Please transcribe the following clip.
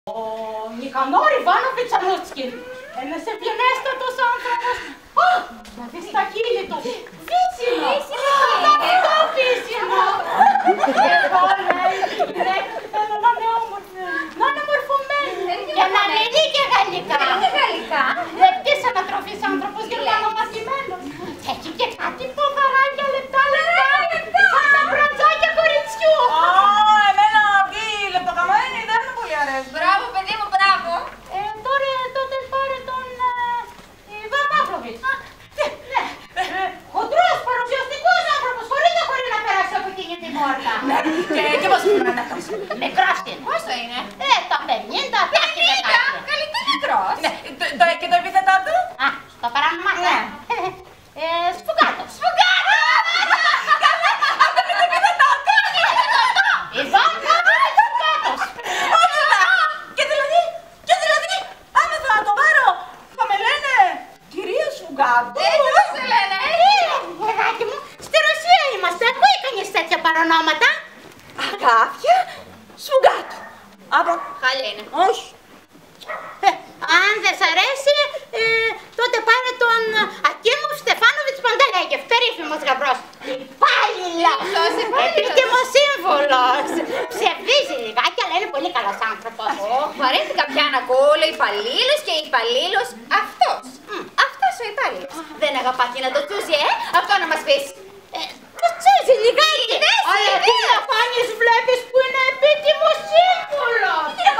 Ο Νικανόρ Ιβάνοβιτς Ανούτσκιν, ένας ευγενέστατος άνθρωπος. Α, να δεις τα χείλη του. Βύσσιμο. Καταπληκτικό βύσσιμο. Εγώ, λέει, θέλω να είναι όμορφη, να είναι μορφωμένη και να μιλεί και γαλλικά. Λεπτής ανατροφής άνθρωπος, γερμανό μαθημένος. Έχει και κάτι ποδαράκια λεπτά. Σαν τα μπραντζάκια κοριτσιού. Εμένα αυτοί οι λεπτοκαμμένοι δεν είναι πολύ αρέσει. Μπράβο, παιδί μου, μπράβο. Τώρα τότε πάρε τον Ιβάν Παύλοβιτς. Ναι, χοντρός, παρουσιαστικός άνθρωπος, χωρίς να περάσει από εκείνη την πόρτα. Και πώς είναι να αυτός. Μικρός την. Πόσο είναι? Τα 50, τα 50. Καλύτερα μικρός. Ναι, και το επίθετό του. Α, στο παράνομά. Ναι. Σφουγγάτο. Αυτό είναι το επίθετό του. Ιβάν Παύλοβιτς Σφουγγάτος. Και δηλαδή, άμα θα το πάρω, θα με λένε κυρία Σφουγγάτου. Έτσι δεν σε λένε. Παιδάκι μου, στη Ρωσία είμαστε. Ακούει κανείς τέτοια παρονόματα? Αγάπια Σφουγγάτου. Από Χάλια είναι. όχι. Αν δεν σ' αρέσει, τότε πάρε τον Ακίμοφ Στεφάνοβιτς Παντελέγεφ, περίφημος γαμπρός. Υπάλληλος, επίτιμος σύμβουλος. Ψευδίζει λιγάκι, αλλά είναι πολύ καλός άνθρωπος. Βαρέθηκα πια να ακούω όλο υπαλλήλος και υπαλλήλος αυτός. Αυτός ο υπάλληλος. Δεν αγαπάτε να το τσούζει, αυτό να μας πεις. Το τσούζει λιγάκι. Αλλά τι διαφάνειες βλέπεις που είναι επίτιμος σύμβουλος.